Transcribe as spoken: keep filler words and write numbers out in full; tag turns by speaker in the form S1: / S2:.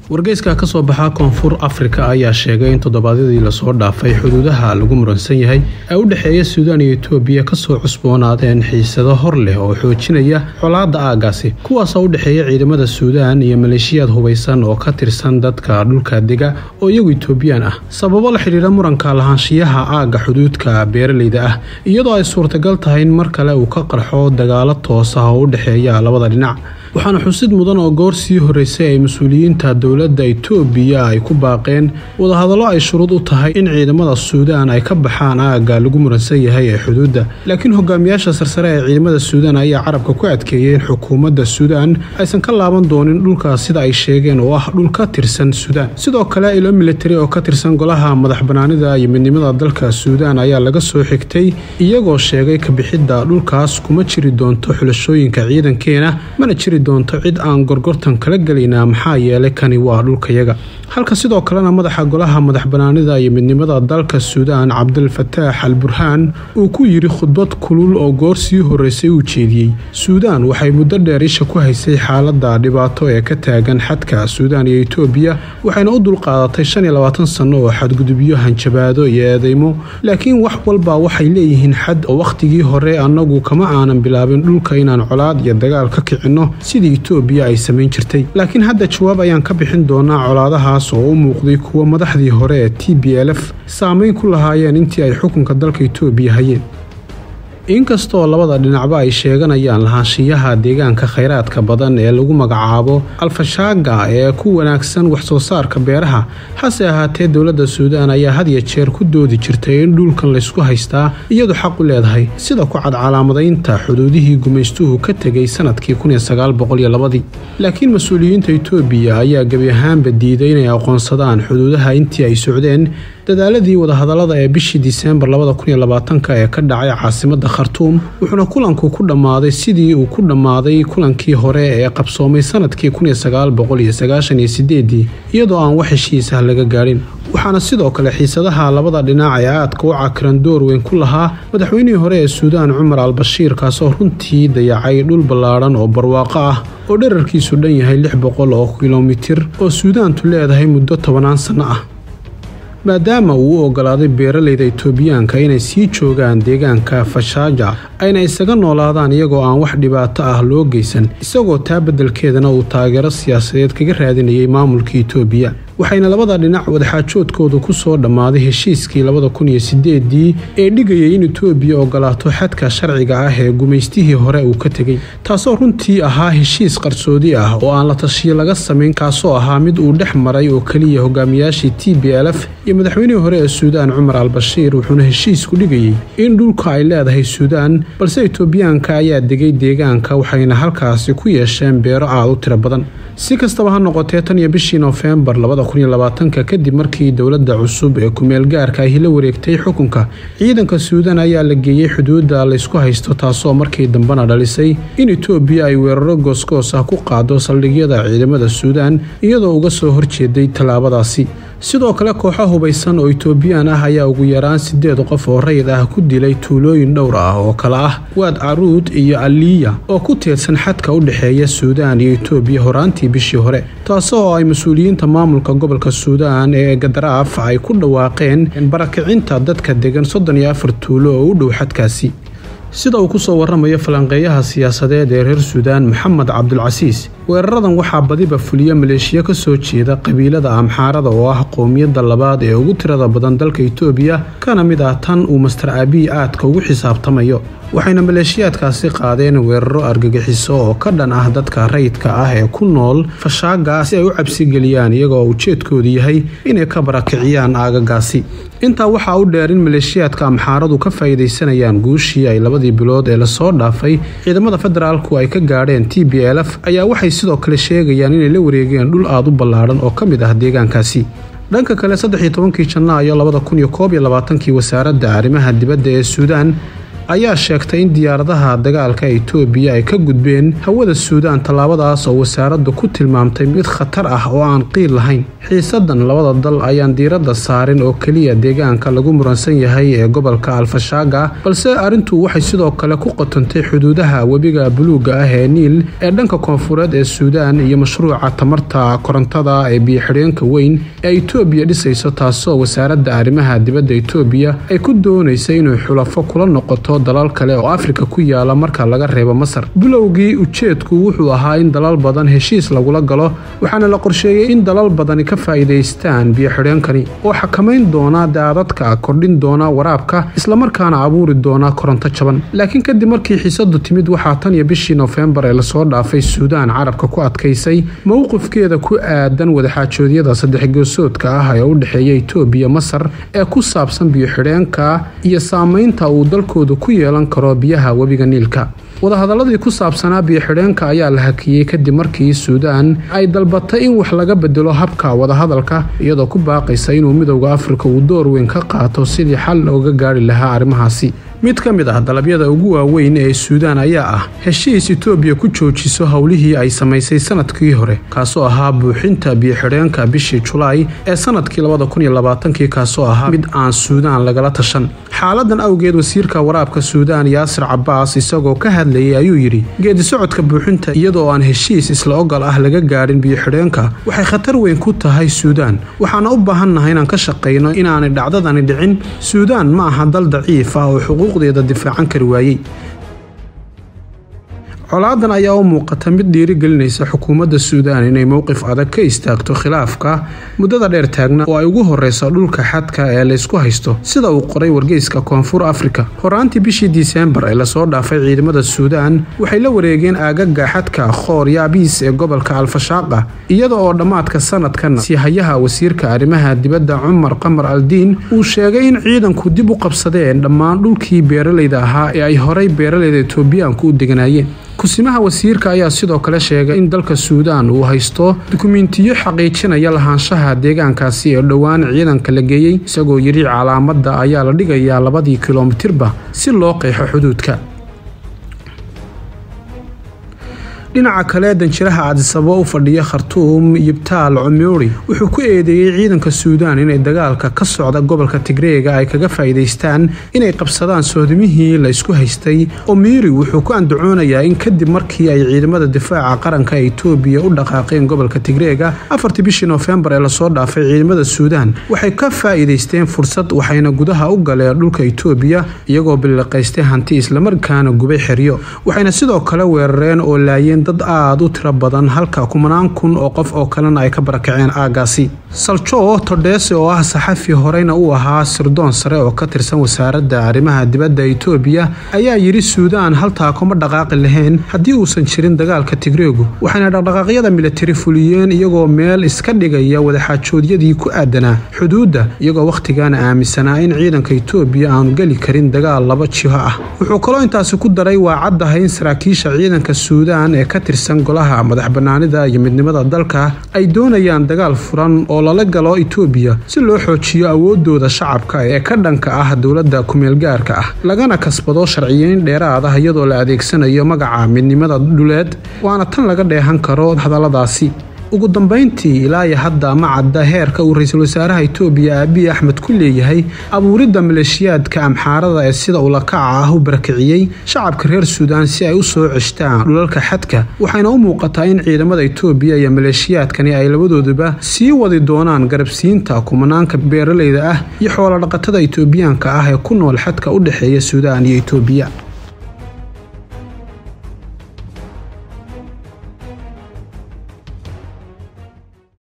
S1: wargeyska ka soo baxa koonfur Afrika ayaa sheegay in toddobaadyadii la soo dhaafay xuduudaha lagu muransan yahay ay u dhaxeeya Suudaan iyo Itoobiya ka soo cusboonaadeen xiisado hor leh oo xoojinaya colaadda aagaasi kuwaas oo u dhaxeeya ciidamada Suudaan iyo maleeshiyad hubeysan oo ka tirsan dadka dhulka dega oo iyagu Itoobiyaan ah sababo la xiriira muranka lahaanshiyaha aaga xuduudka beeraleyda ah iyadoo ay suurtagal tahay in mar kale uu ka qarxo dagaalo toos ah oo u dhaxeeya labada dhinac waxaana xusid mudan oo goor sii horeysay ay mas'uuliyiinta dowladda Itoobiya ay ku baaqeen wada hadallo ay shuruud u tahay in ciidamada Suudaan ay ka baxaan aaga lagu muransan yahay ee xuduudda laakiin hogaamiyaasha sarsare ee ciidamada Suudaan ayaa carabka ku adkeeyeen xukuumadda Suudaan aysan ka laaban doonin dhulka sida ay sheegeen oo ah dhul ka tirsan Suudaan sidoo kale ilo military oo ka tirsan golaha madaxbanaanida iyo midnimada dalka Suudaan ayaa laga soo xigtay iyagoo sheegay ka bixidda dhulkaas kuma jiri doonto xulashooyinka ciidankeena mana jiri doonto cid aan gorgortan kala galeynaa maxaa yeelay kani waa dhulkayaga halka sidoo kalena madaxa golaha madaxbanaanida iyo midnimada dalka Suudaan Cabdul Fattaax al-Burhaan uu ku yiri khudbad kulul oo goor sii horeysay u jeediyay Suudaan waxay muddo dheer isha ku haysay xaaladda dhibaato ee ka taagan xadka Suudaan iyo Itoobiya waxayna u dulqaadatay shan iyo labaatan sano oo xadgudubyo hanjabaado iyo eedeymo laakiin wax walba waxay leeyihiin xad oo waqtigii hore anagu kama aanan bilaabin dhulka inaan colaad iyo dagaal ka kicino sidii Itoobiya ay sameyn jirtay laakiin hadda jawaab ayaan ka bixin doonaa colaadahaas oo u muuqday kuwa madaxdii hore ee T B L F saameyn ku lahaayeen intii ay xukunka dalka Itoobiya hayeen inkastoo labada dhinacba ay sheeganayaan lahaanshiyaha deegaanka kheyraadka badan ee lagu magacaabo alfashaaga ee ku wanaagsan wax soo saarka beeraha hase ahaatee dowladda Suudaan ayaa had iyo jeer ku doodi jirtay in dhulkan la isku haystaa iyadoo xaq u leedahay sida ku cad calaamadaynta xuduudihii gumaystuhu ka tagay sanadkii kun iyo sagaal boqol iyo laba laakiin mas'uuliyiinta Itoobiya ayaa gabi ahaanba diiday inay aqoonsadaan xuduudaha intii ay socdeen dadaaladii wada hadallada ee bishii Diseembar laba kun iyo labaatan ee ka dhacay caasimadda Khartoum wuxuuna kulanku ku dhamaaday sidii uu ku dhamaaday kulankii hore ee qabsoomay sanadkii kun iyo sagaal boqol iyo sagaashan iyo sideed iyadoo aan wax heshiis ah laga gaarin waxaana sidoo kale xiisadaha labada dhinac ee aadka u cakran door weyn ku lahaa madaxweynihii hore ee Suudaan Umar al-Bashir kaasoo runtii dayacay dhul ballaaran oo barwaaqo ah oo dhererkiisu dhan yahay lix boqol oo kiiloomitir oo Suudaantu leedahay muddo toban sano ah maadaama uu ogolaaday beeraleyda Itoobiyaanka inay sii joogaan deegaanka Fashaaja ayna isaga noolaadaan iyagoo aan wax dhibaato ah loo geysan isagoo taa beddelkeedana uu taageero siyaasadeed kaga raadinayay maamulka Itoobiya waxayna labada dhinac wadaxaajoodkooda ku soo dhamaaday heshiiskii laba kun iyo sideed ee dhigayay in Itoobiya ogolaato xadka sharciga ah ee gumaystihii hore uu ka tagay taasoo runtii ahaa heshiis qarsoodi ah oo aan la tashiyo laga sameyn kaasoo ahaa mid uu dhex maray oo kaliya hogaamiyaashii T B L F iyo madaxweynihii hore ee Suudaan Umar al-Bashir wuxuuna heshiisku dhigayay in dhulka ay leedahay Suudaan balse Itoobiyaanka ayaa degay deegaanka waxayna halkaasi ku yeesheen beero aad u tiro badan si kastaba ha noqotee tan iyo bishii November laba kun iyo labaatan kadib markii dowladda cusub ee ku meel gaarka ah la wareegtay xukunka ciidanka Suudaan ayaa la geeyay xuduudda la isku haysto taasoo markii dambana dhalisay in Itoobiya ay weeraro goosgoos ah ku qaado saldhigyada ciidamada Suudaan iyadoo uga soo horjeeday talaabadaasi sidoo kale kooxo hubeysan oo Itoobiyaan ah ayaa ugu yaraan sideed qof oo rayid ah ku dilay tuulooyin dhowr ah oo kala ah Waad Aruud iyo Aliya oo ku teedsan xadka u dhaxeeya Suudaan iyo Itoobiya horaantii bishii hore taasoo ay mas'uuliyiinta maamulka gobolka Suudaan ee Gadaraaf ay ku dhawaaqeen in barakicinta dadka degan soddon iyo afar tuulo oo u dhow xadkaasi sida uu ku soo waramayo falanqeeyaha siyaasadeed ee reer Suudaan Maxamed Cabdul Casiis weeraradan waxaa badiba fuliya maleeshiya ka soo jeeda qabiilada Amxaarada oo ah qoomiyadda labaad ee ugu tirada badan dalka Itoobiya kana mid ah tan uu Master Abiy aadka ugu xisaabtamayo waxayna maleeshiyaadkaasi qaadeen weeraro argagixiso oo ka dhan ah dadka rayidka ah ee ku nool Fashaaga si ay u cabsi geliyaan iyagoo ujeedkoodu yahay inay ka barakiciyaan aagagaasi intaa waxaa u dheer in maleeshiyaadka Amxaaradu ka faa'iideysanayaan guushii ay labadii bilood ee la soo dhaafay ciidamada federaalku ay ka gaadheen T B L F ayaa waxay sidoo kale sheegayaan inay la wareegeen dhul aad u ballaaran oo ka mid ah deegaankaasi dhanka kale saddex iyo tobankii Janaayo laba kun iyo koob iyo labaatan wasaaradda arrimaha dibadda ee Suudaan ayaa sheegtay in diyaaradaha dagaalka Itoobiya ay ka gudbeen hawada Suudaan tallaabadaas oo wasaaraddu ku tilmaamtay mid khatar ah oo aan qiil lahayn. xiisadan labada dal ayaan diiradda saarin oo kaliya deegaanka lagu muransan yahay ee gobolka Alfashaaga, balse arrintu waxay sidoo kale ku qotantay xuduudaha webiga buluuga ah ee Niil ee dhanka koonfureed ee Suudaan iyo mashruuca tamarta korontada ee biyo-xireenka weyn ee Itoobiya dhisayso, taasoo wasaaradda arrimaha dibadda Itoobiya ay ku doonaysay inay xulafo kula noqoto dalal kale oo Afrika ku yaala marka laga reebo Masar. Bilowgii ujeedku wuxuu ahaa in dalal badan heshiis lagula galo, waxaana la qorsheeyay in dalal badan ka faa'iideystaan biyo-xireenkani oo xakamayn doona daadadka, kordhin doona waraabka, isla markaana abuuri doona koronto jaban. Laakiin kadib markii xiisadu timid, waxaa tan iyo bishii November ee la soo dhaafay Suudaan carabka ku adkaysay mowqifkeeda ku aadan wadaxaajoodyada saddex goosoodka ah ee u dhaxeeya Itoobiya Masar ee ku saabsan biyo-xireenka iyo saameynta uu dalkoodu ku yeelan karo biyaha webiga Niilka. wadahadaladii ku saabsanaa biyo-xireenka ayaa la hakiyay kadib markii Suudaan ay dalbatay in wax laga bedelo habka wadahadalka, iyadoo ku baaqaysa inuu midowga Afrika uu door weyn ka qaato sidii xal looga gaari lahaa arrimahaasi. mid ka mid ah dalabyada ugu waaweyn ee Suudaan ayaa ah heshiis Itoobiya ku joojiso hawlihii ay samaysay sanadkii hore, kaasoo ahaa buuxinta biyo-xireenka bishii Julaay ee sanadkii labada kun iyo labaatan kaasoo ahaa mid aan Suudaan lagala tashan. xaaladan awgeed, wasiirka waraabka Suudaan Yaasir Cabbaas isagoo ka hadlayay ayuu yiri geedi socodka buuxinta iyadoo aan heshiis isla ogol ah laga gaarin biyo-xireenka waxay khatar weyn ku tahay Suudaan, waxaana u baahannahay inaan ka shaqeyno inaanay dhacdadani dhicin. Suudaan ma aha dal daciif ah oo xuquuqdeeda difaacan kari waayay. colaadan ayaa u muuqata mid dhiirigelinaysa xukuumadda Suudaan inay mowqif adag ka istaagto khilaafka muddada dheer taagna oo ay ugu horeyso dhulka xadka ee la isku haysto, sida uu qoray wargeyska Koonfur Afrika. horaantii bishii December ee la soo dhaafay, ciidamada Suudaan waxay la wareegeen aagaga xadka Khoor Yaabiis ee gobolka Alfashaaqa, iyada oo dhamaadka sanadkan sihayaha wasiirka arrimaha dibadda Umar Qamar Al-Diin uu sheegay in ciidanku dib u qabsadeen dhammaan dhulkii beeralayda ahaa ee ay horay beeralayda Itoobiyaanku u deganayeen. kusimaha wasiirka ayaa sidoo kale sheegay in dalka Suudaan uu haysto dukumiintiyo xaqiijinaya lahaanshaha deegaankaasi ee dhowaan ciidanka la geeyay, isagoo yiri calaamadda ayaa la dhigayaa labadii kiiloomitirba si loo qeexo xuduudka. dhinaca kale, danjiraha Addis Ababa u fadhiya Khartoum Yibtaal Umuri wuxuu ku eedeeyay ciidanka Suudaan inay dagaalka ka socda gobolka Tigreega ay kaga faa'iideystaan inay qabsadaan soodimihii la isku haystay. Umuri wuxuu ku andacoonayaa in kadib markii ay ciidamada difaaca qaranka ee Itoobiya u dhaqaaqeen gobolka Tigreega afartii bishii November ee la soo dhaafay, ciidamada Suudaan waxay ka faa'iideysteen fursad waxayna gudaha u galeen dhulka Itoobiya iyagoo bilaqaystay hanti isla markaana gubay xeryo. waxayna sidoo kale weerareen oo laayeen dad aad u tiro badan, halka kumanaan kun oo qof oo kalena ay ka barakaceen aagaasi. Salcho Todese oo ah saxafi horeyna uu ahaa sirdoon sare oo ka tirsan wasaaradda arrimaha dibadda Itoobiya ayaa yiri Suudaan haltaa kuma dhaqaaqi lahayn haddii uusan jirin dagaalka Tigreegu, waxayna dhaqdhaqaaqyada military fuliyeen iyagoo meel iska dhigaya wadaxaajoodyadii ku aadanaa xuduudda, iyagoo waqtigaana aaminsanaa in ciidanka Itoobiya aanu gali karin dagaal laba jiho ah. wuxuu kaloo intaasi ku daray waa caddahay in saraakiisha ciidanka Suudaan ee ka tirsan golaha madax banaanida iyo midnimada dalka ay doonayaan dagaal furan oo lala galo Itoobiya si loo xoojiyo awoodooda shacabka ee ka dhanka ah dawladda kumeel gaarka ah, lagana kasbado sharciyeyn dheeraad ah iyadoo la adeegsanayo magaca midnimada dhuleed, waana tan laga dheehan karo hadalladaasi. ugu dambeyntii, ilaa iyo hadda ma cadda heerka uu ra'iisul wasaaraha Itoobiya Abiy Ahmed ku leeyahay abuuridda maleeshiyaadka Amxaarada ee sida ula kaca ah u barakiciyay shacabka reer Suudaan si ay u soo ceshtaan dhulalka xadka, waxayna u muuqataa in ciidamada Itoobiya iyo maleeshiyaadkani ay labadooduba sii wadi doonaan garabsiinta kumanaanka beeralayda ah iyo xoolo dhaqatada Itoobiyaanka ah ee ku nool xadka u dhaxeeya Suudaan iyo Itoobiya.